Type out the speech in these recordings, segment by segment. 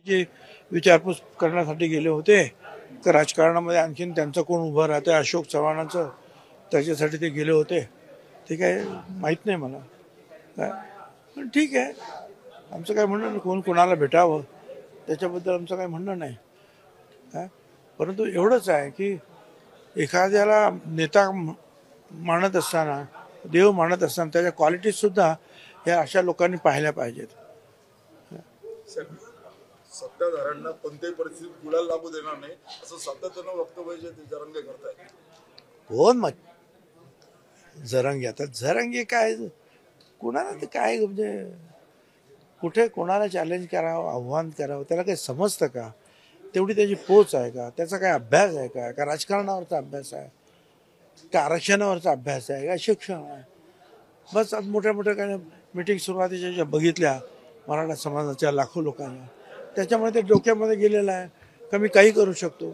जे विचारपूस करण्यासाठी गेले होते तर राजकारणामध्ये आणखीन त्यांचं कोण उभं राहतं अशोक चव्हाणांचं त्याच्यासाठी ते गेले होते ते काय माहीत नाही मला काय पण ठीक आहे आमचं काय म्हणणं नाही कोण कोणाला भेटावं त्याच्याबद्दल आमचं काही म्हणणं नाही काय परंतु एवढंच आहे की एखाद्याला नेता मानत असताना देव मानत असताना त्याच्या क्वालिटीजसुद्धा ह्या अशा लोकांनी पाहिल्या पाहिजेत. सत्ताधाऱ्यांना कोणत्याही परिस्थितीत गुलाल लागू देणार नाही असं सातत्यानं वक्तव्य जे जरांगे करतायत. कोण मग जरांगे आता जरांगे काय कोणाला ते काय म्हणजे कुठे कोणाला चॅलेंज करावं आव्हान करावं त्याला काही समजतं का तेवढी त्याची पोच आहे का त्याचा काय अभ्यास आहे का राजकारणावरचा अभ्यास आहे का आरक्षणावरचा अभ्यास आहे का शिक्षण आहे बस आज मोठ्या मोठ्या काय मीटिंग सुरुवातीच्या ज्या बघितल्या मराठा समाजाच्या लाखो लोकांना त्याच्यामुळे ते डोक्यामध्ये गेलेलं आहे का मी काही करू शकतो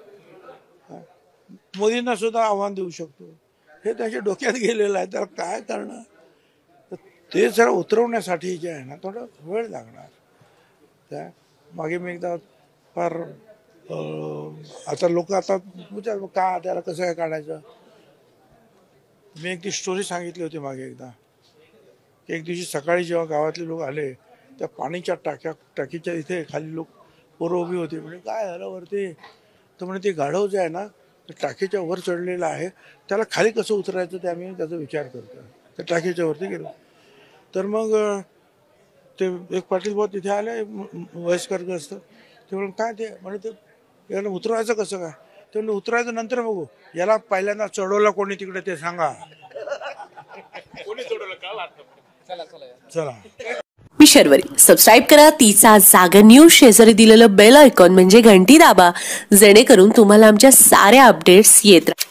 मोदींना सुद्धा आव्हान देऊ शकतो हे त्याच्या डोक्यात गेलेलं आहे त्याला काय करणार तर ते जरा उतरवण्यासाठी जे आहे ना थोडा वेळ लागणार त्या मागे मी एकदा फार आता लोक आता विचार का त्याला कसं काय काढायचं मी एक ती स्टोरी सांगितली होती मागे एकदा की एक दिवशी सकाळी जेव्हा गावातले लोक आले त्या पाणीच्या टाकीच्या इथे खाली लोक पोरं उभी होती म्हणजे काय झालं वरती तर म्हणे ते गाढव जे आहे ना ते टाकीच्या वर चढलेलं आहे त्याला खाली कसं उतरायचं ते आम्ही त्याचा विचार करतो त्या टाकीच्या वरती गेलो तर मग ते एक पाटील भाऊ तिथे आले वयस्कर ग्रस्त ते म्हणून काय ते म्हणे ते याला उतरवायचं कसं काय ते म्हणजे उतरायचं नंतर बघू याला पहिल्यांदा चढवलं कोणी तिकडे ते सांगा चला. मी शर्वरी सबस्क्राईब करा तिचा जागर न्यूज शेजारी दिलेलं बेल आयकॉन म्हणजे घंटी दाबा जेणेकरून तुम्हाला आमच्या साऱ्या अपडेट्स येत राहतील.